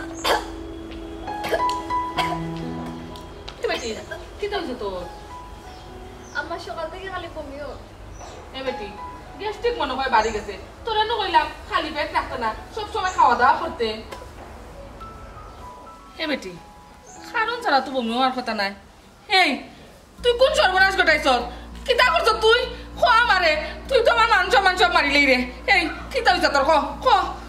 বেটি কি হয়েছে তোর? আমার সকাল থেকে খালি বমিও। বেটি গ্যাস্ট্রিক মনে হয় বাড়ি গেছে। তোরা না কইলাম খালি পেট রাখতে না, সব সময় খাওয়া দাওয়া করতে। বেটি কারণ ছাড়া তো বমি হওয়ার কথা নাই। এই তুই কোন সর্বনাশ ঘটাইছ? কিতা করছ তুই? খোয়া মারে তুই তো আমার মান সব মারিলেই রে। এই কিতা হইছে তোর? ক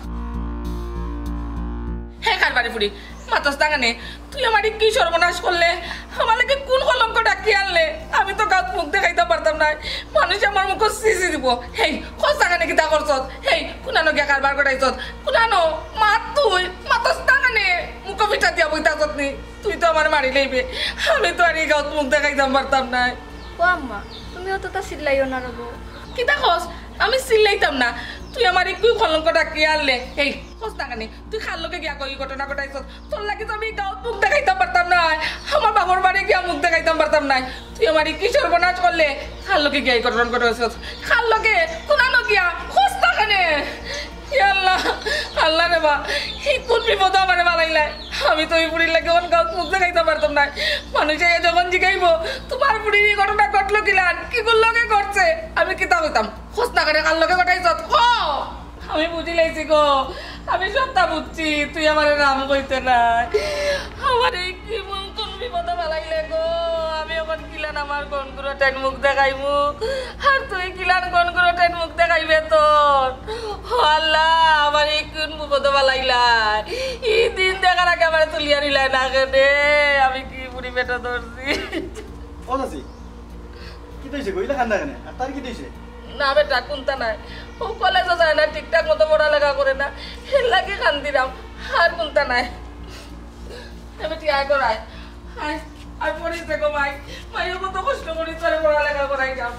হে কারবারি ফুড়ি মাতস টাঙানে তুই আমার কি সর্বনাশ করলে? আমাকে কোন কলঙ্ক ডাকি আনলে? আমি তো গাছ মুখ দেখাইতে পারতাম না, মানুষ আমার মুখ সিসি দিব। হেই খোঁজ টাঙানে কিতা করছ? হেই কুনানো গিয়া কারবার করাইছ? কুনানো মাত তুই মাতস টাঙানে মুখ পিঠা দিয়া বইতা নি। তুই তো আমার মারি লইবে, আমি তো আর এই গাছ মুখ দেখাইতাম পারতাম না। ও আম্মা তুমি অতটা চিল্লাইও না রব। কিতা খোঁজ? আমি চিল্লাইতাম না, তুই আমার কি কলঙ্ক ডাকি আনলে? এই খোঁজ টাঙানে তুই খাল লোকে গিয়া কই ঘটনা ঘটাইছ? তোর লাগে তো আমি গাঁত মুখ দেখাইতাম পারতাম না, আমার বাবার বাড়ি গিয়া মুখ দেখাইতাম পারতাম না। তুই আমার কি সর্বনাশ করলে? খাল লোকে গিয়া এই ঘটনা ঘটাইছ? খাল লোকে কুনানো গিয়া খোঁজ টাঙানে? আল্লাহ আল্লাহ রে বা, এই কোন বিপদ আমার বানাইলাই? আমি তো এই বুড়ির লাগে গাঁত মুখ দেখাইতে পারতাম না। মানুষে যখন জিগাইব তোমার বুড়ির এই ঘটনা ঘটলো কিলান কি লগে করছে, আমি কিতা হইতাম? খোঁজ না করে কার লগে ঘটাইছ? আমি বুঝি লাইছি গো, আমি সবটা বুঝছি। তুই আমার নাম কইতে নাই, আমার এই কি কোন বিপদ বানাইলে গো। আমি এখন কিলান আমার গনগুলো টাইন মুখ দেখাইমু, আর তুই কিলান গনগুলো টাইন মুখ দেখাইবে তোর? আল্লাহ আমার এই কোন বিপদ বানাইলাই? এই দিন দেখার আগে আমার তুলিয়া নিলাই না রে। আমি কি বুড়ি পেটা ধরছি? ও দাসি কি দইছে কইলা কান্দা কেন? আর তার কি দইছে? না বেটা কোনটা নাই, ও কলেজে যায় না, ঠিকঠাক মতো পড়ালেখা করে না, এর লাগে কান্দিরাম। আর কোনটা নাই। বেটি আয় করায় আয় আর পড়িস দেখো ভাই, মাইও কত কষ্ট করি তোরে পড়ালেখা করাই যাম।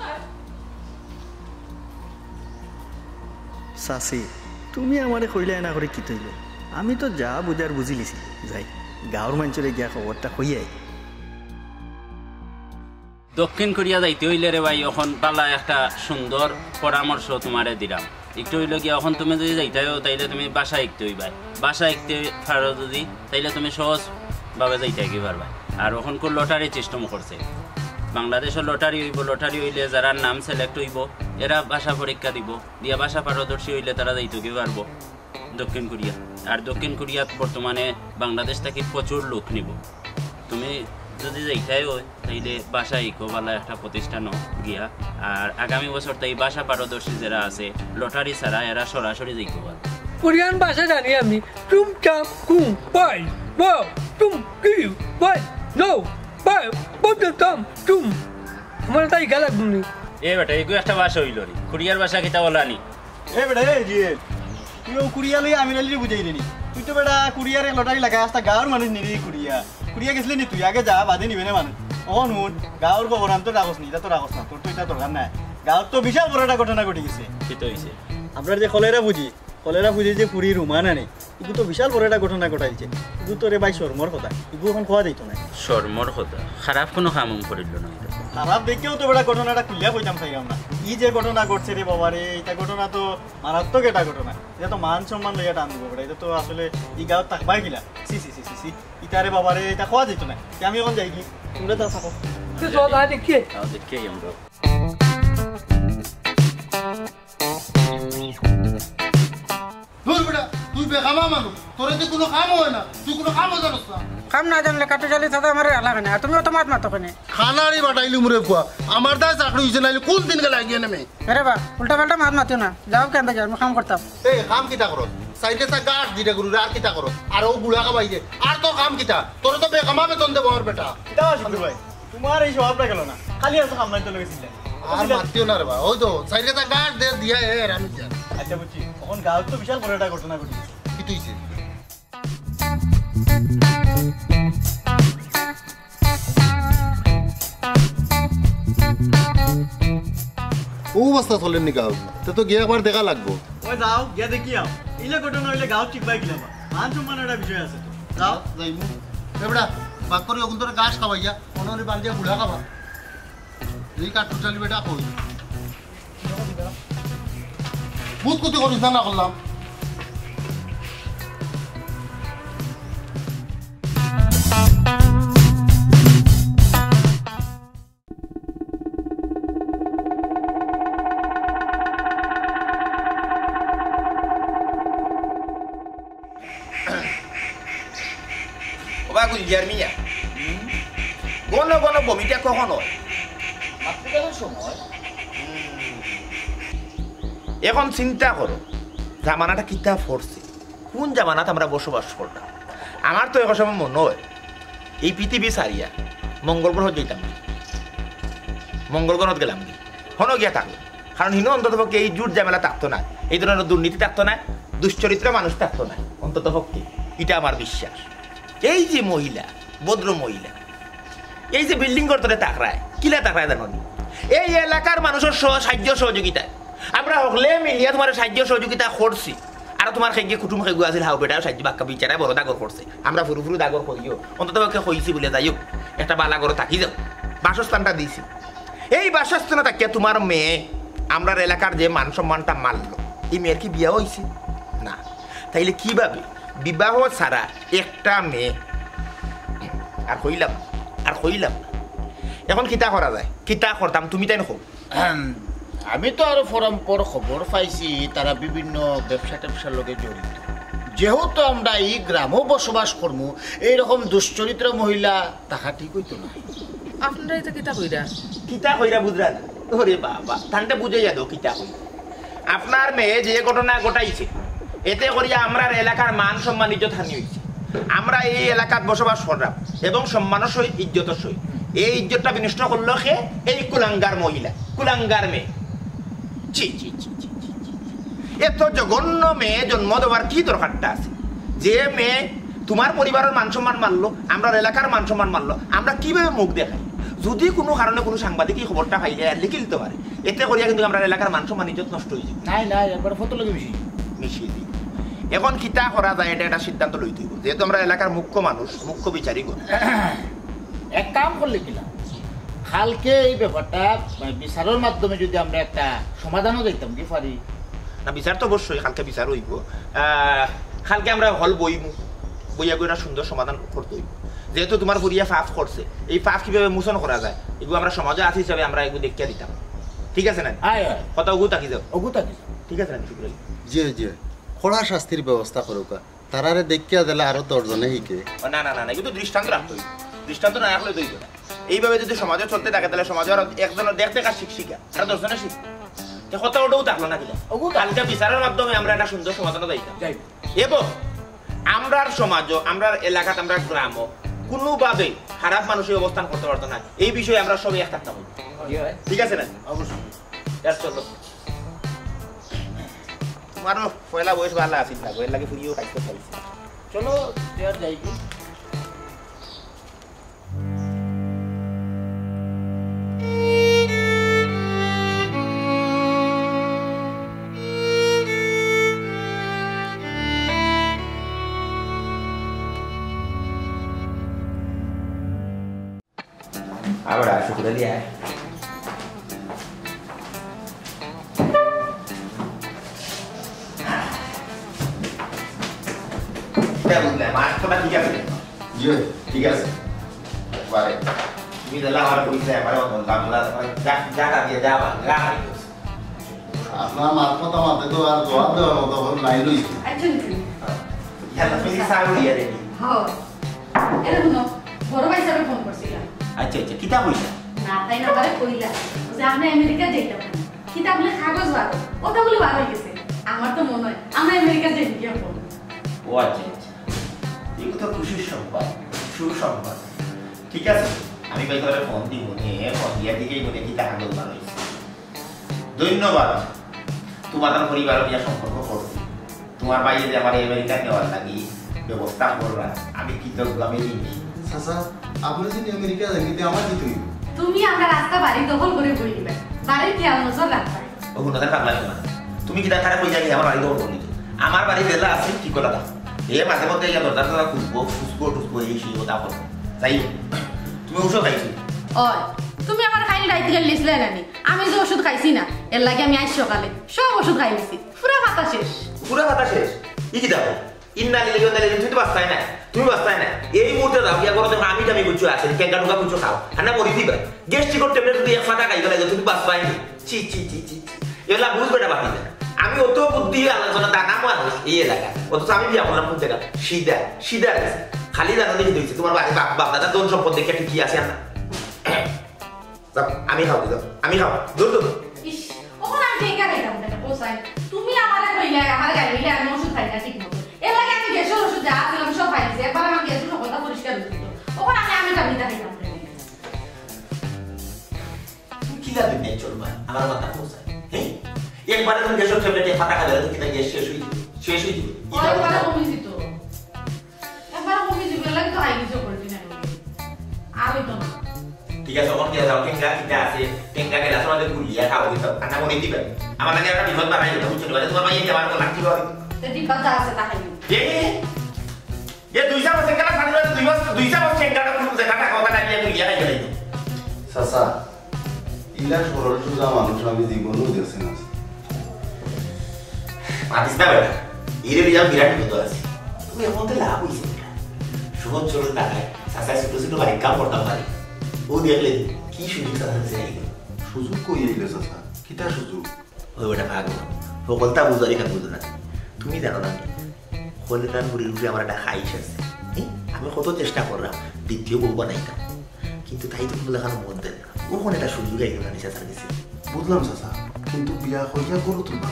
সাসি তুমি আমারে কইলাই না করে কি তৈল? আমি তো যা বুঝার বুঝি লিছি। যাই গাঁৱৰ মানুষরে গিয়া খবরটা কইয়াই। দক্ষিণ কোরিয়া যাইতে হইলে রে ভাই এখন পালা একটা সুন্দর পরামর্শ তোমারে দিলাম। একটু হইলে কি এখন তুমি যদি যাইতাও তাইলে তুমি বাসা শিখতে হইবা। বাসা শিখতে পারো যদি তাইলে তুমি সহজভাবে যাইতে কি পারবা। আর এখন কোন লটারি সিস্টেম করছে, বাংলাদেশের লটারি হইব। লটারি হইলে যারা নাম সিলেক্ট হইব এরা ভাষা পরীক্ষা দিব, দিয়া ভাষা পারদর্শী হইলে তারা যাইতে কি পারবো দক্ষিণ কোরিয়া। আর দক্ষিণ কোরিয়াত বর্তমানে বাংলাদেশ থেকে প্রচুর লোক নিব। তুমি যদি যাইতাই হয় তাইলে বাসা ইকোবালা একটা প্রতিষ্ঠান গিয়া, আর আগামী বছর তাই ভাষা পারদর্শী যারা আছে লটারি ছাড়া এরা সরাসরি যাইতে পারে। কোরিয়ান ভাষা জানি আমি। টুম চাম কুম বাই বাও টুম কি বাই নো বাই বদতাম টুম। আমার তাই গালা গুনি। এ বেটা এগুলো একটা ভাষা হইল রে। কোরিয়ার ভাষা কিতা বলানি? এ বেটা এ জিয়ে তুই কুড়িয়া লই আমি নালি বুঝাই দিনি। তুই তো বেটা কুড়িয়ারে লটারি লাগা আসতা গাঁৱৰ মানুষ নিরি কুড়িয়া। কুড়িয়া গেছিলি নি তুই? আগে যা বাদে নিবে না মানুষ। অন হুন গাঁৱৰ প্রোগ্রাম তো রাখস নি, এটা তো রাখস না, তোর তো এটা দরকার নাই। গাঁৱত তো বিশাল বড় একটা ঘটনা ঘটে গেছে। কি তো হইছে? আপনার যে কলেরা বুঝি যে পুরী রুমান আনে, এগুলো তো বিশাল বড় একটা ঘটনা ঘটাইছে। এগুলো তো রে ভাই শর্মর কথা, এগুলো এখন খাওয়া যাইতো না। শর্মর কথা? খারাপ কোনো কাম করিল না। খারাপ দেখেও তো বেটা ঘটনাটা খুলিয়া কইতাম চাইলাম না। ই যে ঘটনা ঘটছে রে বাবা রে, এটা ঘটনা তো মারাত্মক একটা ঘটনা। এটা তো মান সম্মান লইয়া টানব বেটা। এটা তো আসলে ই গাঁৱত থাকবাই গিলা। সি সি সি সি সি ইটারে বাবা রে, এটা খাওয়া যাইতো না। আমি এখন যাই কি তোমরা তা থাকো। দেখে দেখে আমরা তুই বেকামা মানুষ, তোর যে কোনো কাম হয় না, তুই কোনো কামও জানোস না। কাম না জানলে কাটে জালি তাতে আমার আলাদা নেই। তুমি তো মাত মাতো কেন? খানারই বাটাইলি মুরে ফুয়া, আমার দায় চাকরি হয়েছে নাইলে কোন দিনকে লাগিয়ে নেমে। আরে বা উল্টা পাল্টা মাত মাতিও না, যাও কেন যাও, আমি কাম করতাম। এই কাম কিতা করো? সাইডে চা গাছ দিটা গরু আর কিতা করো? আর ও বুড়া কামাই দে, আর তোর কাম কিতা? তোর তো বেকামা বেতন দেবো আমার বেটা। কিতা শুনতে ভাই, তোমার এই স্বভাবটা গেল না, খালি আছে কামলাই তো লেগেছিল। আর মাতিও না রে বা, ওই তো সাইডে চা গাছ দে দিয়া এর আমি যা। আচ্ছা বুঝছি, এখন গাঁৱত তো বিশাল বড় একটা ঘটনা ঘটেছে। কি তুইছে? ও অবস্থা চলেন নি গাঁও, তো গিয়ে একবার দেখা লাগবো। ওই যাও গিয়া দেখি আও, ইলে ঘটনা হইলে গাঁৱত ঠিক পাই গিলাবা। মান সম্মান একটা বিষয় আছে তো। যাও যাইমু এবড়া বাক করি ওখান তোর গাছ খাওয়াইয়া অনরে বান্ধিয়া বুড়া খাবা। এই কাঠু চালি বেটা কই ভূত কুতি করিস না করলাম। ওবা গুলজার মিয়া গণ গণ বমিটা কখন হয় সময় এখন চিন্তা করো জামানাটা কিতা ফরছে কোন জামানাত আমরা বসবাস করতাম আমার তো এখন সময় মনে হয় এই পৃথিবী সারিয়া মঙ্গল গ্রহ যেতাম মঙ্গল গ্রহত গেলাম হন গিয়া থাকলো কারণ হিনো অন্ততপক্ষে এই জুট ঝামেলা থাকতো না এই ধরনের দুর্নীতি থাকতো না দুশ্চরিত্র মানুষ থাকতো না অন্ততপক্ষে এটা আমার বিশ্বাস এই যে মহিলা ভদ্র মহিলা এই যে বিল্ডিং করতে তাকরায় কিলা তাকরায় জানো এই এলাকার মানুষের সাহায্য সহযোগিতায় আমরা হকলে মিলিয়া তোমার সাহায্য সহযোগিতা করছি আর তোমার খেগে কুটুম খেগু আছিল হাও বেটাও সাহায্য বাক্কা বিচারায় বড় দাগর করছে আমরা ফুরু ফুরু দাগর করিও অন্ততপক্ষে কইছি বলে যাইও একটা বালা করে থাকি যাও বাসস্থানটা দিয়েছি এই বাসস্থানে থাকিয়া তোমার মেয়ে আমরা এলাকার যে মান সম্মানটা মানলো এই মেয়ের কি বিয়া হয়েছে না তাইলে কিভাবে বিবাহ ছাড়া একটা মেয়ে আর কইলাম এখন কিতা করা যায় কিতা করতাম তুমি তাই নকো আমি তো আরো ফরম পর খবর পাইছি তারা বিভিন্ন ব্যবসা ট্যাবসার লগে জড়িত যেহেতু আমরা এই গ্রামও বসবাস করবো এইরকম দুশ্চরিত্র মহিলা তাহা ঠিক হইতো না আপনারা এটা কিতা কইরা বুঝরা না ওরে বাবা তানটা বুঝে যাদো কিতা কই আপনার মেয়ে যে ঘটনা ঘটাইছে এতে করিয়া আমরা এলাকার মান সম্মান ইজ্জত হানি হয়েছে আমরা এই এলাকাত বসবাস করলাম এবং সম্মানের সহিত ইজ্জতের সহিত এই ইজ্জতটা বিনষ্ট করলো সে এই কুলাঙ্গার মহিলা কুলাঙ্গার মেয়ে ছি ছি ছি এত জঘন্য মেয়ে জন্ম দেওয়ার কি দরকারটা আছে যে মেয়ে তোমার পরিবারের মান সম্মান মানলো আমরা এলাকার মান সম্মান মানলো আমরা কিভাবে মুখ দেখাই যদি কোনো কারণে কোনো সাংবাদিক এই খবরটা পাইলে লিখে দিতে পারে এতে করিয়া কিন্তু আমরা এলাকার মান সম্মান ইজ্জত নষ্ট হয়ে যাবে নাই একবার ফটো লগে মিশিয়ে দিই এখন কিতা করা যায় এটা একটা সিদ্ধান্ত লইতে হইব যেহেতু আমরা এলাকার মুখ্য মানুষ মুখ্য বিচারী করি এক কাম করলে কিনা কালকে এই ব্যাপারটা বিচারের মাধ্যমে যদি আমরা একটা সমাধানও দিতাম কি পারি না বিচার তো অবশ্যই কালকে বিচার হইব কালকে আমরা হল বইয়া বইয়া সুন্দর সমাধান করতে হইব যেহেতু তোমার বুড়িয়া ফাফ করছে এই ফাফ কিভাবে মোচন করা যায় এগুলো আমরা সমাজে আছি হিসাবে আমরা এগুলো দেখিয়া দিতাম ঠিক আছে না কথা ওগু থাকি যাও ঠিক আছে না জি জি কড়া শাস্তির ব্যবস্থা করুক তারারে দেখিয়া দিলে আরো 10 জনে হিকে না না না এগুলো তো দৃষ্টান্ত রাখতে হইব দৃষ্টান্ত না রাখলে দইব না এইভাবে যদি সমাজে চলতে থাকে তাহলে সমাজে আর একজনের দেখতে কাজ শিক্ষা আর 10 জনে শিখ কথা ওটাও থাকলো না কিনা কালকে বিচারের মাধ্যমে আমরা একটা সুন্দর সমাধান দিতাম এবং আমরার সমাজও আমরার এলাকাতে আমরা গ্রামও কোনোভাবে খারাপ মানুষের অবস্থান করতে পারতো না এই বিষয়ে আমরা সবাই এক থাকতাম ঠিক আছে না অবশ্যই চলো তোমারও পয়লা বয়স ভালো আসিস না বইয়ের লাগে ফুরিয়েও কাজ করতে পারছি চলো যাই কি Ahora, शुक्रिया क्या बोलते हैं मार तो बात ठीक है जी ठीक है बारे मी दला हमारा पुलिस है हमारा बहुत काम लगा जा जा कर दिया जा लगा আপনার মাথা মাথা তো আর জবাব দেওয়ার মতো নাই লইছি আচ্ছা ya la feliz sabe ya de হ্যাঁ এরকম বড় ভাই সাহেব ফোন করছিলাম अच्छा अच्छा कितना पैसा না তাই না বারে কইলা যে আমরা আমেরিকা যাইতাম কিতাব লে কাগজ বার ওটা বলে বার হয়ে গেছে আমার তো মনে হয় আমরা আমেরিকা যাই কি আপন ও আচ্ছা আচ্ছা এগুলো তো খুশির সংবাদ সুসংবাদ ঠিক আছে আমি ভাই তোরে ফোন দিব নিয়ে ফোন দিয়া দিকেই বলে কি টাকা দল ভালো হইছে ধন্যবাদ তোমার পরিবার বিয়া সম্পর্ক করছি তোমার বাইরে যে আমার আমেরিকা নেওয়ার লাগি ব্যবস্থা করবা আমি কৃতজ্ঞ আমি ঋণী চাচা আপনি যদি আমেরিকা যান কিন্তু আমার কি তুই তুমি আমরা রাস্তা বাড়ি দখল করে বই দিবে বাড়ির খেয়াল নজর রাখবা ওগুলো নজর রাখবা না তুমি কি টাকা কই যাই আমার বাড়ি দখল করলি আমার বাড়ি জেলা আছে কি করে দাও এ মাঝে মধ্যে ইয়া দরজা দরজা খুলবো ফুসবো টুসবো এই সেই কথা বল তাই তুমি ওষুধ খাইছো ওই তুমি আমার খাইল রাইতে গেল লিসলে নানি আমি যে ওষুধ খাইছি না এর লাগি আমি আজ সকালে সব ওষুধ খাইছি পুরো খাতা শেষ পুরো কথা শেষ ই কি দাও ইন্না লিলে গেলে তুমি তো বাস্তাই না তুমি বাস্তায় না এই মুহূর্তে যাও গিয়া করো দেখো আমি টামি বুঝছো আছে কেঙ্গা ঢুকা বুঝছো খাও হানা মরি দিবা গ্যাস্ট্রিকের ট্যাবলেট যদি এক ফাটা খাইতে লাগে তুমি বাঁচবাই নি চি চি চি চি এগুলা বুঝবে না বাকি আমি অত বুদ্ধি আলোচনা দানা মানুষ এই এলাকা অথচ আমি বিয়া করলাম কোন জায়গা সিধা সিধা আছে খালি জানো দেখি দিয়েছি তোমার বাড়ি বাপ দাদা তোর সম্পদ দেখে ঠিকই আছে না আমি খাও দিও আমি খাও দূর দূর ইস ওখান আমি কেঙ্গা খাইতাম না পোসাই তুমি আমারে কইলা আমার গাইলে আমি ওষুধ খাই না ঠিক মতো এর লাগে আমি গ্যাসের ওষুধ যা ছিলাম সব খাইছি একবার আমার গ্যাসের কথা পরিষ্কার হইছিল ওখান আমি টাবিটা খাইতাম না কি লাগে নেই চলবা আমার কথা পোসাই হ্যাঁ একবার তুমি গ্যাসের ট্যাবলেট ফাটা খাইলে তো কিনা গ্যাস শেষ হই যাবে একবার কমে দিত একবার কমে দিবে লাগে তো হাই কিছু করবি না আর হইতো না ঠিক আছে ওখান দিয়ে যাও কেঙ্গা কিটা আছে কেঙ্গা গেলা তোমাদের গুলিয়া খাও দিতে কান্না মনে দিবে আমার লাগে একটা বিপদ বানাই দিতে বুঝছো না তোমার মাইয়ে যাবার তো লাগছিল তে দিবা যা আছে তা খাইবি এ দুইটা বছর কেন খালি দুইটা বছর কেঙ্গাটা কোন জায়গাটা কথা লাগিয়ে গুলিয়া খাই গেলাই চাচা ইলা সরল সোজা মানুষ আমি জীবনও দেখছি না পাতিস না বেটা এর বিয়া বিরাট বিপদ আছে তুমি এখন তো লাভ হইছে বেটা সহজ চলো টাকায় চাচা ছোট ছোট বাইক কাম করতাম পারি ও দেখলে কি সুযোগ চাচা চাই সুযোগ কই আইলে চাচা কিটা সুযোগ ওই বেটা ভাগ সকলটা বুঝারি খান বুঝো না তুমি জানো না হলে তার মুড়ির উপরে আমার একটা খাইস আছে আমি কত চেষ্টা করলাম দ্বিতীয় বউ বানাইতাম কিন্তু তাই তো লেখানো মন দেয় ওর কোনো একটা সুযোগ আইল না নিশা স্যার দিছে বুঝলাম চাচা কিন্তু বিয়া হইয়া করো তুলবা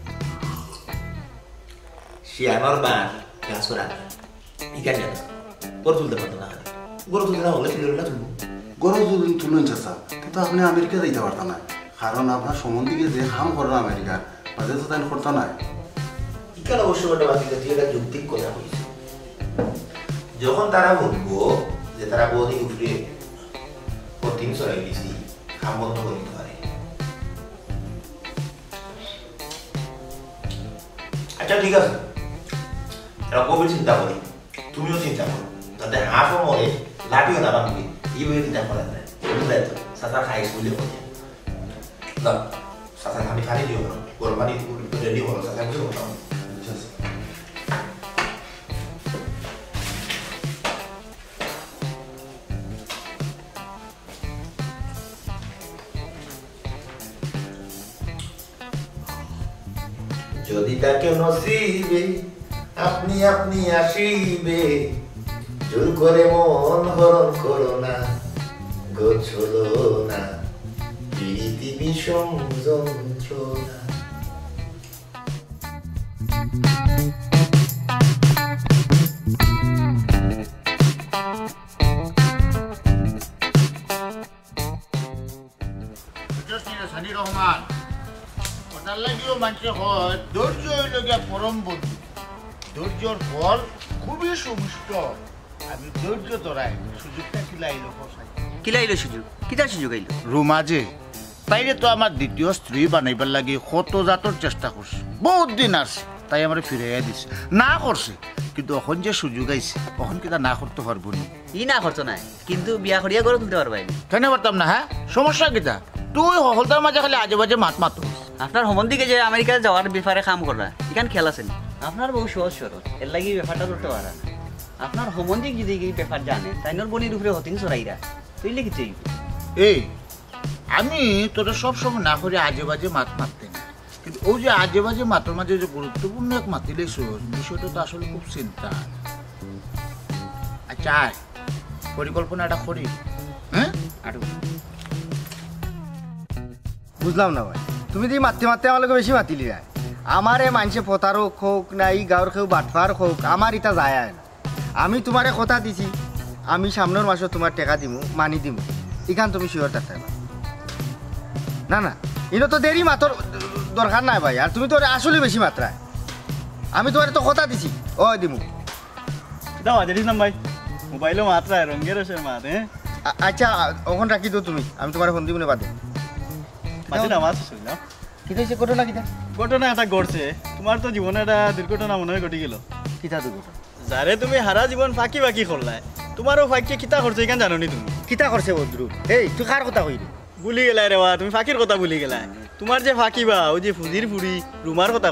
সে আমার বার গাছ করা এখানে জানো গরু তুলতে পারতো না গরু তুলতে না হলে তুলবে তুলবো গরো যদি তুলেন চাচা কিন্তু আপনি আমেরিকা যাইতে পারতাম না কারণ আপনার সম্বন্ধীকে যে হাম করেন আমেরিকার বাজে তো তাই করতো না এখানে অবশ্য ওটা বাকি তুই একটা যৌক্তিক কথা হয়েছে যখন তারা বলবো যে তারা বহুদিন উঠলে প্রতিদিন চলাই দিয়েছি খাম বন্ধ করে দিতে পারে আচ্ছা ঠিক আছে এরা কবে চিন্তা করি তুমিও চিন্তা করো তাতে হাফও মরে লাঠিও না বাঁধবে এইভাবে চিন্তা করা যায় বুঝলাই তো চাচা খাইস বলে বলে চাচা আমি খালি দিও না গরম পানি রেডি করো চাচা কিছু করতাম যদি তাকে নসিবে আপনি আপনি আসিবে জোর করে মন হরণ করো না গোছলো না প্রীতি বিষম যন্ত্রণা রহমান ওটার লাগিও মানুষে হয় ধৈর্য হইল গিয়া পরম বন্ধু ধৈর্যর ফল খুবই সুমিষ্ট আমি ধৈর্য ধরাই সুযোগটা কিলাইল কিলাইলো সুযোগ কিতার সুযোগ আইলো রুমা যে তাইরে তো আমার দ্বিতীয় স্ত্রী বানাইবার লাগি কত জাতর চেষ্টা করছে বহুত দিন আছে তাই আমার ফিরাইয়া দিছে না করছে কিন্তু এখন যে সুযোগ আইছে এখন কিনা না করতে পারবো না ই না করতো না কিন্তু বিয়া করিয়া গড়ে তুলতে পারবাই কেন পারতাম না হ্যাঁ সমস্যা কিটা তুই হলতার মাঝে খালি আজে বাজে মাত মাতো আপনার সম্বন্ধীকে যে আমেরিকা যাওয়ার ব্যাপারে কাম করা এখান খেয়াল আছে আপনার বহু সহজ সরল এর লাগি ব্যাপারটা করতে পারা আপনার সম্বন্ধী যদি এই ব্যাপার জানে তাইনোর বনির উপরে হতিন চড়াইরা তুই লিখি চাই এই আমি তোরা সবসময় না করে আজে বাজে মাত মারতে না কিন্তু ওই যে আজে বাজে মাতের মাঝে যে গুরুত্বপূর্ণ এক মাতিলে বিষয়টা তো আসলে খুব চিন্তা আচ্ছা পরিকল্পনাটা করি হ্যাঁ আরো বুঝলাম না ভাই তুমি যদি মারতে মারতে আমার লোক বেশি মাতিলি যায় আমার এ মানুষে পতারক হোক না এই গাঁর কেউ বাটফার হোক আমার ইটা যায় না আমি তোমারে কথা দিছি আমি সামনের মাসে তোমার টাকা দিমু মানি দিমু এখান তুমি শিওর থাকতে না না ইনো তো দেরি মাতর দরকার নাই ভাই আর তুমি তো আসলে বেশি মাত্রায় আমি তোমার তো কথা দিছি ও দিমু দাও আজ দিলাম ভাই মোবাইলও মাত্রায় রঙের আছে মাত হ্যাঁ আচ্ছা ওখান রাখি তো তুমি আমি তোমার ফোন দিব না বাদে মাঝে না মাছ শুনলাম কিতা হয়েছে ঘটনা কিতা ঘটনা একটা ঘটছে তোমার তো জীবনে একটা দুর্ঘটনা মনে হয় ঘটে গেল কিতা দুর্ঘটনা যারে তুমি হারা জীবন ফাঁকি বাকি করলাই তোমারও ফাঁকি কিতা করছে এখান জানো নি তুমি কিতা করছে বদ্রু এই তুই কার কথা কইলি ভুলি গেলাই রে তুমি ফাঁকির কথা ভুলি গেলাই তোমার যে ফাঁকি বা ওই যে ফুজির ফুড়ি রুমার কথা কইরা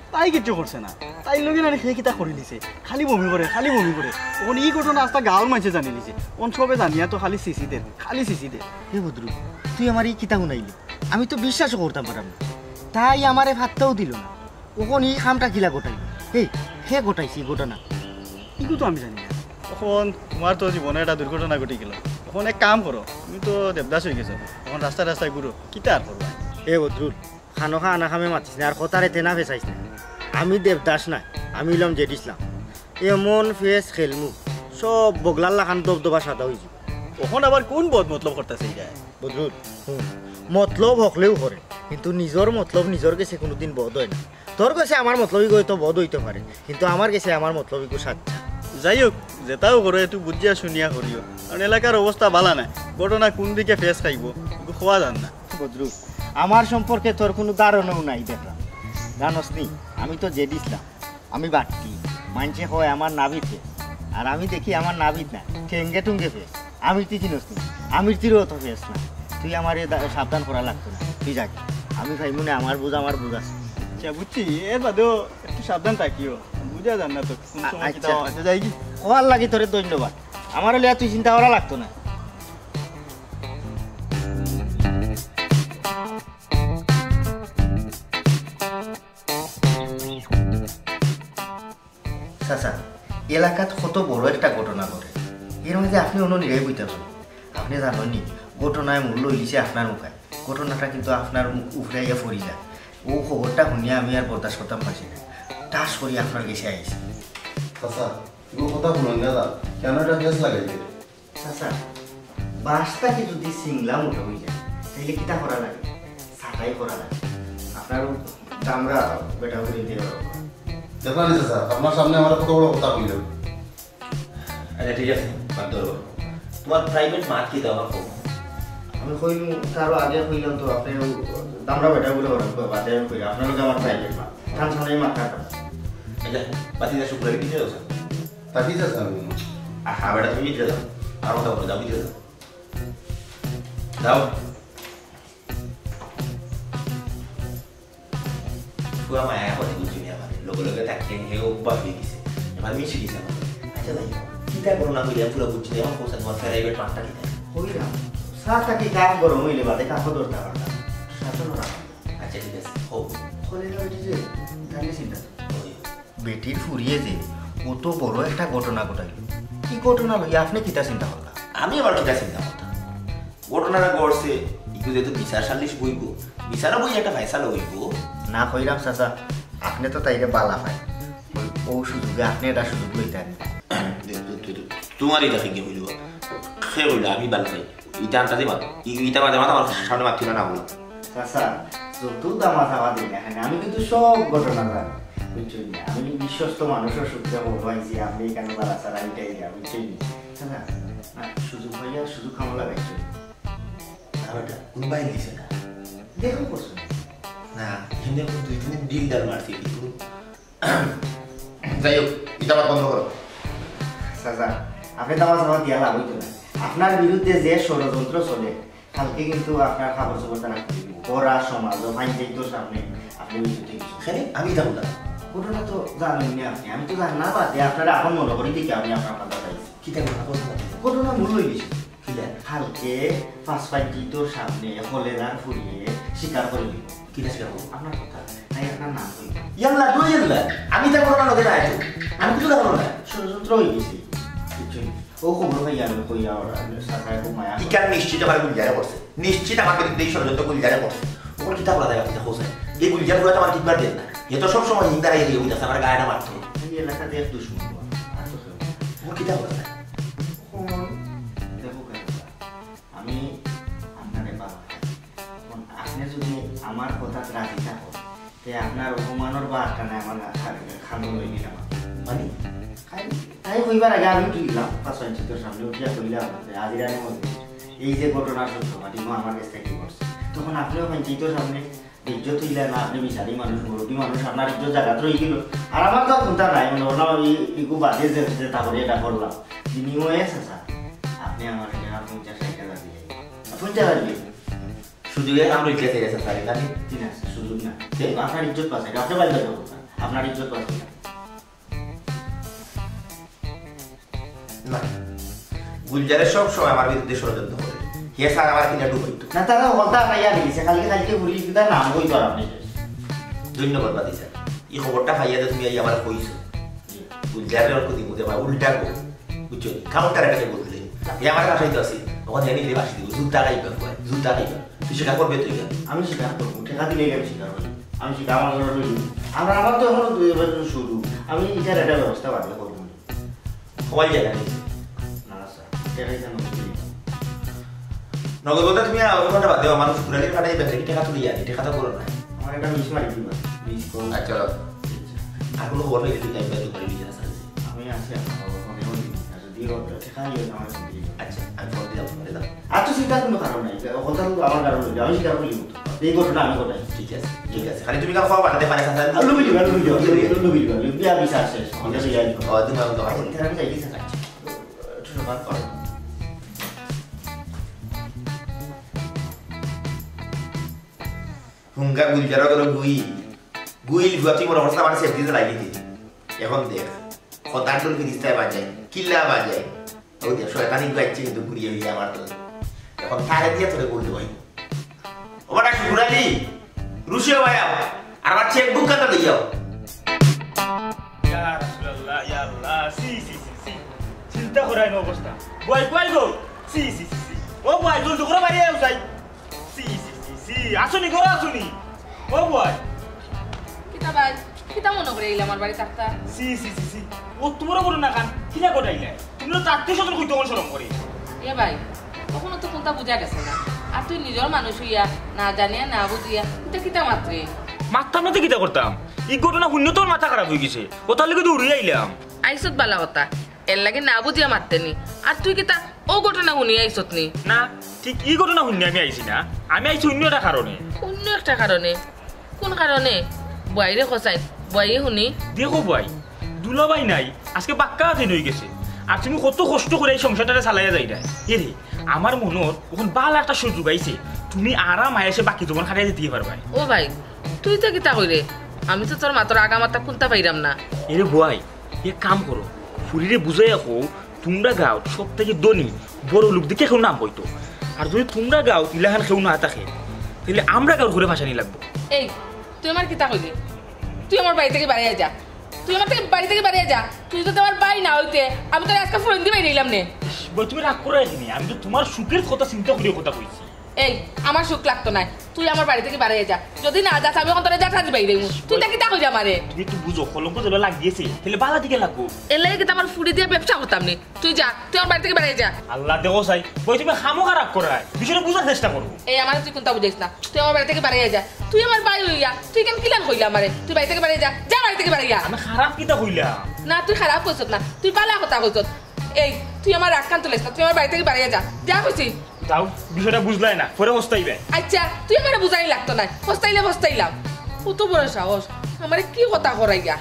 তাই কিছু করছে না তাই লগে না সেই কিতা করে নিছে খালি বমি করে ওন ই ঘটনা আস্তা গাঁৱৰ মানুহে জানি নিছে ওন সবে জানিয়া তো খালি সিসি দে হে বদরু তুই আমার এই কিতা শুনাইলি আমি তো বিশ্বাসও করতাম পারাম না তাই আমারে ভাতটাও দিল না ওখন এই খামটা কিলা গোটাইল এই হে গোটাইছি ঘটনা ইগো তো আমি জানি না তখন তোমার তো জীবনে একটা দুর্ঘটনা ঘটে গেল তখন এক কাম করো তুমি তো দেবদাস হয়ে গেছো তখন রাস্তায় ঘুরো কিতা আর করবা হে বদরুল খানো খা আনা খামে মাতিস না আর কথারে তেনা ফেসাইস না আমি দেবদাস না আমি হইলাম জেডিসলাম এমন ফেস খেলমু সব বগলাল্লা খান দবদবা সাদা হয়েছে তখন আবার কোন বদ মতলব করতেছে এটা বদরুল মতলব হকলেও করে কিন্তু নিজের মতলব নিজের কাছে কোনোদিন বদ হয় না তোর কাছে আমার মতলবই তো বদ হইতে পারে কিন্তু আমার কাছে আমার মতলবই সাচ্চা যাই হোক যেটাও করো একটু বুঝিয়া শুনিয়া করিও কারণ এলাকার অবস্থা ভালো নাই ঘটনা কোন দিকে ফেস খাইব খোয়া যান না বদরুল আমার সম্পর্কে তোর কোনো ধারণাও নাই দেখলাম জানোস নি আমি তো জেডিসলাম আমি বাট্টি মানছে হয় আমার নাভিতে আর আমি দেখি আমার নাভিত না ঠেঙ্গে টুঙ্গে ফেস আমি তুই চিনস নি আমির তীরও তো ফেস না তুই আমার সাবধান করা লাগতো না তুই যাক আমি ভাই মনে আমার বুঝ আছে আচ্ছা বুঝছি এর বাদেও একটু সাবধান থাকিও বুঝা যান না তো কোন সময় কিতা আছে যাই কি হওয়ার লাগি তোরে ধন্যবাদ আমার হলে তুই চিন্তা করা লাগতো না চাচা এলাকাত কত বড় একটা ঘটনা ঘটে এর মধ্যে আপনি অন্য নিরাই বইতে পারেন আপনি জানেননি ঘটনায় মূল্য হইছে আপনার মুখায় ঘটনাটা কিন্তু আপনার মুখ উফরাইয়া পড়ি যায় ও খবরটা শুনিয়া আমি আর বরদাস্ত করতাম পারছি না টাস করি আপনার কাছে আইছি চাচা এগুলো কথা শুনুন না কেন এটা কেস লাগাইছে চাচা বাসটাকে যদি সিংলা মোটা হয়ে যায় তাহলে কিতা করা লাগে ছাটাই করা লাগে আপনারও দামরা বেটা করে দিয়ে দেখলাম চাচা আপনার সামনে আমার কত বড় কথা কইল আচ্ছা ঠিক আছে বাদ ধরো তোমার প্রাইভেট মাঠ কি দেওয়া হোক আমি কইল তারও আগে কইলাম তো আপনি দামরা বেটা করে বাদে কই আপনার আমার প্রাইভেট মা ধান ছানাই মাথা আচ্ছা বাতিদা শুক্রবার কি দেওয়া তাকি চাচা আহা বেটা তুমি দিতে দাও আর কথা বলে দাও দিতে দাও পুরা মায়া কথা বুঝছি না আমাদের লোকে তাকিয়ে হেও বাকি দিছে এবার মিশে দিছে আমাদের আচ্ছা ভাই চিন্তা করো না হইলে পুরো বুঝছি না আমার কোথায় তোমার প্রাইভেট মাঠটা কি হইলাম সারটাকে কাম গরম হইলে বাদে কাপড় ধরতে পারতাম শাসন আচ্ছা ঠিক আছে হোক হলে না বেটি যে জানি চিন্তা বেটির ফুরিয়ে যে কত বড় একটা ঘটনা ঘটাইল কি ঘটনা লইয়া আপনি কিতা চিন্তা করলা আমি আবার কিতা চিন্তা করতাম ঘটনাটা ঘটছে একটু যেহেতু বিচার সালিশ বইব বিচারা বই একটা ফাইসালা হইব না কইরাম চাচা আপনি তো তাইরে বালা পাই ও সুযোগে আপনি এটা সুযোগ লইতেন তোমার এটা থেকে হইল সে হইল আমি বাল পাই ইটা আনটা দিবা ইটা মাঝে মাথা আমার সামনে মারছিল না হলো চাচা যত দামা থাকা দিন এখানে আমি কিন্তু সব ঘটনা জানি বুঝছি আমি বিশ্বস্ত মানুষের সূত্রে হইছি আপনি কেন বালা ছাড়া এটাই আমি বুঝছি না সুযোগ হইয়া সুযোগ খামা লাগাইছি কোন বাইরে দিছে না দেখুন করছো না এখানে দুই দিন ডিলদার মারছি কিন্তু যাই হোক এটা বন্ধ করো চাচা আপনি দামা চামা দিয়া লাভ হইতো না আপনার বিরুদ্ধে যে ষড়যন্ত্র চলে কালকে কিন্তু আপনার খাবার চোপড় তারা পড়া সমাজ ফাইনদের সামনে আপনি আমি যাবো না ঘটনা তো জানেন না আপনি আমি তো জানি না বাদে আপনারা এখন মনে করি দেখি আমি আপনার কথা চাইছি কি থাকবে ঘটনা মূল হয়ে গেছে কালকে পাঁচ তোর সামনে হলেরা ফুরিয়ে স্বীকার করে দিব কি স্বীকার করবো আপনার কথা তাই আপনার নাম হইল ইয়াল্লা তুই ইয়াল্লা আমি তা করবো না ওদের আয় আমি কিছু করবো না ষড়যন্ত্র হয়ে গেছে ও খবর ভাই আমি কইয়া সাকায় খুব মায়া ইকার নিশ্চিত আমার গুলজারে করছে নিশ্চিত আমাকে এই ষড়যন্ত্র গুলজারে করছে ওর কিতাব বলা যায় আপনি হোসেন এই গুলজার পুরো আমার ঠিকবার দেন না এ তো সবসময় হিংদার এগিয়ে উঠেছে আমার গায়ে না মারতো এই এলাকাতে এক দুশ্মন ওর কিতাব বলা যায় দেখো আমি আপনারে বাবা আপনি যদি আমার কথা রাজি থাকো তে আপনার অপমানের বা আটটা নাই আমার খানো লই দিলাম মানে তাই কইবার আগে আমি উঠে গেলাম পাঁচ তোর সামনে উঠিয়া কইলাম আজিরানের মধ্যে এই যে ঘটনার সত্য মাটিমা আমার কাছ থেকে করছে তখন আপনিও পঞ্চায়েতের সামনে ইজ্জত হইলে না আপনি বিচারি মানুষ মুরব্বী মানুষ আপনার ইজ্জত জায়গাত রয়ে গেল আর আমার তো চিন্তা নাই মানে ওনার ইগু বাদে যে তারপরে এটা করলাম বিনিময়ে চাচা আপনি আমার 50-60,000 দিলেন 50,000 দিলেন সুযোগে আমরা ইজ্জত হয়ে গেছে স্যার জানি ঠিক আছে সুযোগ না আপনার ইজ্জত পাচ্ছে আপনি বাইরে যাবো আপনার ইজ্জত আছে না গুলজারের সব সময় আমার বিরুদ্ধে ষড়যন্ত্র করে হিয়া স্যার আমার কিনা ডুবাইতো না তারা কথা খাইয়া দিয়েছে কালকে ঘুরি কিনা নাম বই কর আপনি ধন্যবাদ বাদি স্যার এই খবরটা খাইয়া তুমি আমার কইছো গুলজারের অর্থ দিব যে আমার উল্টা গো বুঝছো কাউন্টার এটাকে বলতে এই আমার কাছে তো আছে ওখানে জানি যে বাসি দিব জুতা গাইবা জুতা গাইবা তুই সেটা করবে তুই আমি স্বীকার করবো ঠেকা দিলে আমি স্বীকার করি আমি স্বীকার আমার আমার তো এখনো 2 বছর শুরু আমি এটার একটা ব্যবস্থা বাড়লে করবো সবাই জায়গা নিয়েছে না স্যার টেকাই কেন নগদ বলতে তুমি ঘন্টা বাদ দেও মানুষ ঘুরালি কাটাই ব্যাটারি টাকা তুলি জানি টাকা করো না আমার একটা মিস মারি দিবা মিস করো আচ্ছা আর কোনো খবর নেই তুই যাইবা তুই করে বিজনেস আছে আমি আসি আপনার ফোনে বলি আচ্ছা দিয়ে ঠেকা দিয়ে আমার আচ্ছা আমি ফোন দিলাম তোমার দাও আচ্ছা চিন্তার কোনো কারণ নাই কথা আমার কারণ নেই আমি স্বীকার করি এই ঘটনা আমি ঘটাই ঠিক আছে খালি তুমি কাউ খাওয়া বানাতে পারে সাথে লুবি দিয়া বিচার শেষ আমাদের যাই তুমি আমি তো আমি যাই দিতে চাচ্ছি একটু বাদ করো হুঙ্গা গুলজার করে গুইল গুয়াতি মোর অবস্থা মানে সেফটি লাগিয়ে দিই এখন দেখ খতার তোর ফিরিস্তায় বাজায় কিল্লা বাজায় ওই যে শয়তানি গাইছে কিন্তু ঘুরিয়ে দিয়ে আমার তো এখন তারে দিয়ে তোরে বলতে ভাই ওটা ঘুরালি রুশিয়া ভাই আর আমার চেক বুক কাটা দিয়ে যাও ইয়া রাসূলুল্লাহ ইয়া আল্লাহ সি চিন্তা করাই না অবস্থা বই গো সি ও বই জলদি করে বাইরে আও যাই সি আসুনি ঘরে আসুনি ও বই কিতা ভাই কিতা মনে করে এলে আমার বাড়ি থাকতা সি ও তোমারও বলো না কান কিনা কোটাইলে তুমি তো তাত্তে সজন কইতে কোন শরম করে এ ভাই কখনো তো কোনটা বুঝা গেছে না আর তুই নিজের মানুষ হইয়া না জানিয়া না বুঝিয়া এটা কিতা মাত্রে মাথা মতে কিতা করতাম এই ঘটনা শূন্য তোর মাথা খারাপ হয়ে গেছে ও তার লিগে দৌড়িয়ে আইলাম আইসত বালা কথা এর লাগে না বুঝিয়া মারতেনি আর তুই কিতা ও ঘটনা শুনি আইসত নি না ঠিক এই ঘটনা শুনি আমি আইছি না আমি আইছি অন্য একটা কারণে অন্য একটা কারণে কোন কারণে বয়াইরে খসাই বয়াই শুনি দেখো ভাই দুলাভাই নাই আজকে বাক্কা দিন হয়ে গেছে আর তুমি কত কষ্ট করে এই সংসারটা চালাইয়া যাই না এরে আমার মনত ওখান বাল একটা সুযোগ আইছে তুমি আরাম আয়েসে বাকি জীবন খাটাই যেতে পারবা ও ভাই তুই তো কিতা কইরে আমি তো তোর মাত্র আগা মাথা কোনটা পাইরাম না এরে ভাই এক কাম করো ফুরিরে বুঝাই রাখো তোমরা গাঁও সব থেকে ধনী বড় লোক দেখে কেউ নাম হইতো আর যদি তোমরা গাঁও ইলাহান কেউ না থাকে তাহলে আমরা গাঁর ঘুরে ভাসানি লাগবো এই তুই আমার কিতা কইলি তুই আমার বাড়ি থেকে বাড়িয়ে যা তুই আমার থেকে বাড়ি থেকে বাড়িয়ে যা তুই তো তোমার বাড়ি না হইতে আমি তো আজকে ফোন দিয়ে বাইরে এলাম নে তুমি রাগ করে আসিনি আমি তো তোমার সুখের কথা চিন্তা করে কথা কইছি এই আমার সুখ লাগতো না তুই আমার বাড়ি থেকে বাড়িয়ে যা যদি না যাস আমি অন্তরে যা থাকি বাইরে তুই তা কিতা কইলি আমারে তুমি একটু বুঝো কলঙ্ক যেটা লাগিয়েছে তাহলে বালা দিকে লাগবো এলে কি আমার ফুড়ি দিয়ে ব্যবসা করতাম নি তুই যা তুই আমার বাড়ি থেকে বাড়িয়ে যা আল্লাহ দেখো চাই বই তুমি খামো খারাপ করায় বিষয়টা বুঝার চেষ্টা করবো এই আমার তুই কোনটা বুঝাইস না তুই আমার বাড়ি থেকে বাড়িয়ে যা তুই আমার বাড়ি হইয়া তুই কেন কিলান কইলি আমারে তুই বাড়ি থেকে বাড়িয়ে যা যা বাড়ি থেকে বাড়িয়ে আমি খারাপ কিতা কইলাম না তুই খারাপ কইছ না তুই পালা কথা কইছ এই তুই আমার রাগ কান তুলিস না তুই আমার বাড়ি থেকে বাড়িয়ে যা যা কইছি যাও বিষয়টা বুঝলাই না পরে হস্তাইবে আচ্ছা তুই আমার বুঝাই লাগতো না হস্তাইলাম কত বড় সাহস আমার কি কথা করাইয়া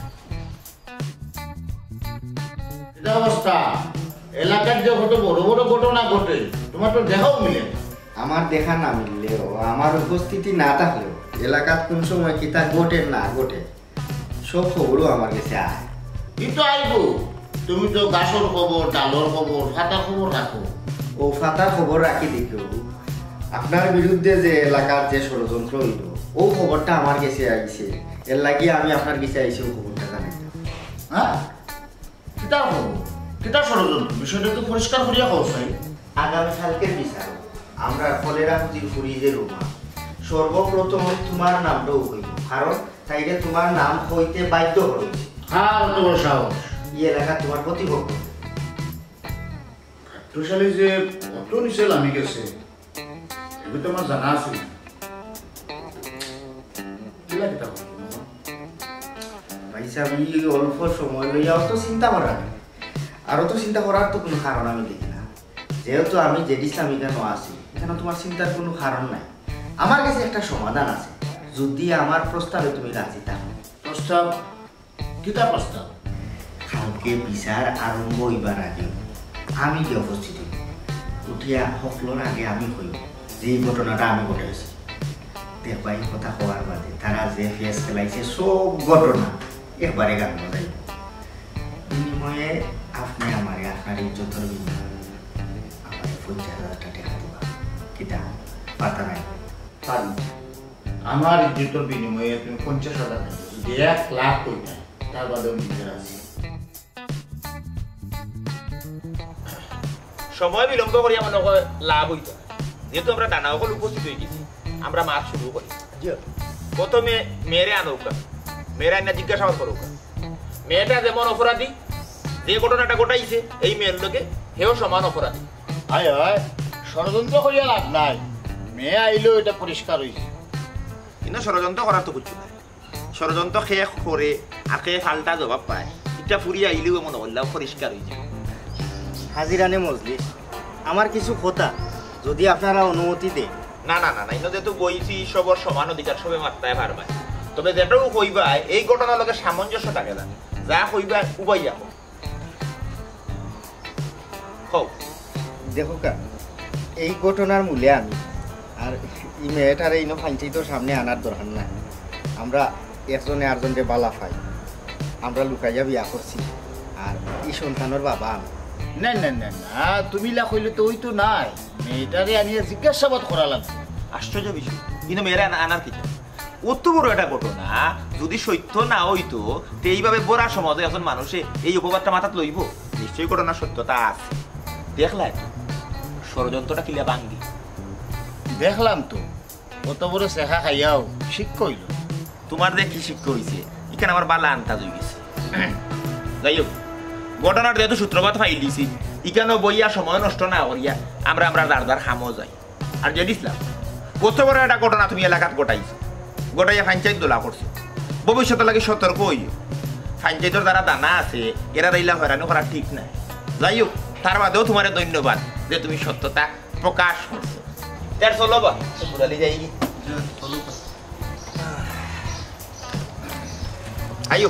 এটা অবস্থা এলাকার যে কত বড় বড় ঘটনা ঘটে তোমার তো দেখাও মিলে আমার দেখা না মিললেও আমার উপস্থিতি না থাকলেও এলাকার কোন সময় কি তা ঘটে না ঘটে সব খবরও আমার কাছে আয় কিন্তু আইবো তুমি তো গাছর খবর ডালর খবর ফাটার খবর রাখো ও ফাতার খবর রাখি দেখো আপনার বিরুদ্ধে যে এলাকার যে ষড়যন্ত্র হইল ও খবরটা আমার কাছে আইছে এর লাগিয়ে আমি আপনার কাছে আইছি ও খবরটা জানাই হ্যাঁ কিতার খবর কিতার ষড়যন্ত্র বিষয়টা তো পরিষ্কার করিয়া কও চাই আগামী কালকের বিচার আমরা কলেরা পুঁজির ফুরিজের রুমা সর্বপ্রথম তোমার নামটাও হইব কারণ তাইলে তোমার নাম হইতে বাধ্য হইছে হ্যাঁ অত বড় সাহস এই এলাকা তোমার প্রতিপক্ষ তুষালি যে অত নিচে নামি গেছে এগুলো তো আমার জানা আছে কিলা কিতা ভাইসা আমি অল্প সময় লইয়াও তো চিন্তা করা আরও তো চিন্তা করার তো কোনো কারণ আমি দেখি না যেহেতু আমি জেড ইসলাম এখানে আছি এখানে তোমার চিন্তার কোনো কারণ নাই আমার কাছে একটা সমাধান আছে যদি আমার প্রস্তাবে তুমি রাজি থাকো প্রস্তাব কিতা প্রস্তাব কালকে বিচার আরম্ভ হইবার আগে আমি যে উপস্থিত হইব উঠিয়া সকলের আগে আমি হইব যে ঘটনাটা আমি ঘটাইছি দেখবাই কথা হওয়ার বাদে তারা যে ফেস খেলাইছে সব ঘটনা একবারে গান বাজাই বিনিময়ে আপনি আমারে আপনার ইজ্জতর বিনিময়ে আমার 50,000 টাকা দিবা কিটা পাতা নাই পারি আমার ইজ্জতের বিনিময়ে তুমি 50,000 টাকা যদি 1 লাখ কই না তার বাদেও নিতে রাজি সময় বিলম্ব করিয়া মনে হয় লাভ হইতো যেহেতু আমরা দানা সকল উপস্থিত হয়ে গেছি আমরা মাছ শুরু করি প্রথমে মেয়েরে আনৌকা মেয়েরা না জিজ্ঞাসাবাদ করুকা মেয়েটা যেমন অপরাধী যে ঘটনাটা ঘটাইছে এই মেয়ের লোকে হেও সমান অপরাধী আয় আয় ষড়যন্ত্র করিয়া লাভ নাই মেয়ে আইলেও এটা পরিষ্কার হয়েছে কিন্তু ষড়যন্ত্র করার তো কিছু নাই ষড়যন্ত্র শেষ করে আর খেয়ে ফাল্টা জবাব পায় এটা ফুরিয়ে আইলেও মনে করলেও পরিষ্কার হয়ে যাবে হাজিরানে মজলিস আমার কিছু কথা যদি আপনারা অনুমতি দেন না না না না ইনো যেহেতু বইছি সবর সমান অধিকার সবে মাত্রায় পারবাই তবে যেটাও কইবা এই ঘটনার লগে সামঞ্জস্য থাকে না যা কইবা উবাই যাবো দেখো কা এই ঘটনার মূলে আমি আর এই মেয়েটার এই ফাইনটি তো সামনে আনার দরকার নাই আমরা একজনে আরেকজনকে বালা পাই আমরা লুকাইয়া বিয়া করছি আর এই সন্তানের বাবা আমি না না না না তুমি লা কইলে তো ওই তো নাই মেয়েটারে আনিয়ে জিজ্ঞাসাবাদ করা লাগবে আশ্চর্য বিষয় কিন্তু মেয়েরা আনার কি অত বড় একটা ঘটনা যদি সত্য না হইতো তো এইভাবে বড়া সমাজে একজন মানুষে এই অপবাদটা মাথাত লইব নিশ্চয়ই ঘটনার সত্যতা আছে দেখলাই ষড়যন্ত্রটা কিলিয়া ভাঙ্গি দেখলাম তো অত বড় শেখা খাইয়াও শিখ কইল তোমার যে কি শিক্ষা হয়েছে এখানে আমার বালা আন্তাজ হয়ে গেছে যাই হোক ঘটনার যেহেতু সূত্রপাত ফাইল দিছি এখানেও বইয়া সময় নষ্ট না করিয়া আমরা দারদার খামও যাই আর যে দিছিলাম কত বড় একটা ঘটনা তুমি এলাকাত গোটাইছো গোটাইয়া পঞ্চায়েত দোলা করছো ভবিষ্যতে লাগে সতর্ক হইও পঞ্চায়েতের যারা দানা আছে এরা রইলা হয়রানি করা ঠিক নাই যাই হোক তার বাদেও তোমার ধন্যবাদ যে তুমি সত্যতা প্রকাশ করছো তার চলো বা ঘুরালি যাই আইও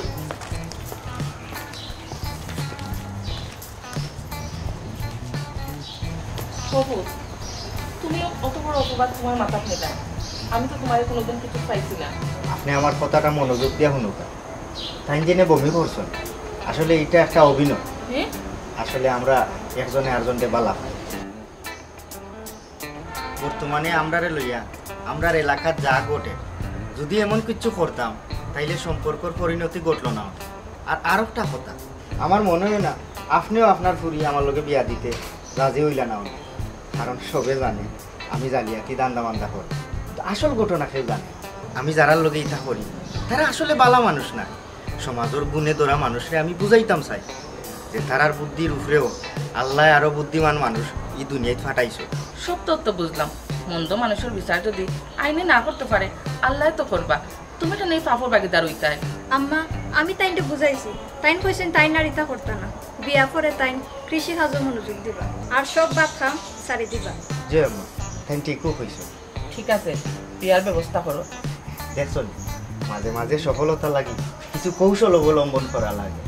প্রভু তুমি অত বড় অপবাদ তোমার মাথা ফেলা আমি তো তোমার কোনোদিন কিছু পাইছি না আপনি আমার কথাটা মনোযোগ দিয়ে শুনুক তাই জেনে বমি করছেন আসলে এটা একটা অভিনয় আসলে আমরা একজনে আরেকজনকে বালা পাই বর্তমানে আমরারে লইয়া আমরার এলাকার যা ঘটে যদি এমন কিছু করতাম তাইলে সম্পর্কর পরিণতি ঘটল না আর আরেকটা কথা আমার মনে হয় না আপনিও আপনার ফুরি আমার লোকে বিয়া দিতে রাজি হইলা না কারণ সবে জানে আমি জালিয়াতি দান্দা মান্দা করি আসল ঘটনা কেউ জানে আমি যারার লোকে ইটা করি তারা আসলে বালা মানুষ না সমাজের গুণে ধরা মানুষরে আমি বুঝাইতাম চাই যে তারার বুদ্ধির উপরেও আল্লাহ আরো বুদ্ধিমান মানুষ এই দুনিয়ায় ফাটাইছো সব তত্ত্ব বুঝলাম মন্দ মানুষের বিচার যদি আইনে না করতে পারে আল্লাহ তো করবা তুমি তো নেই পাপর বাগিদার হইতাই আম্মা আমি তাইনটা বুঝাইছি তাইন কইছেন তাইন আর ইতা করতা না বিয়া পরে তাইন কৃষি কাজে মনোযোগ দিবা আর সব বাদ খাম সারি দিবা যে আম্মা তাই ঠিকও কইছো ঠিক আছে বিয়ার ব্যবস্থা করো দেখছো মাঝে মাঝে সফলতা লাগি কিছু কৌশল অবলম্বন করা লাগে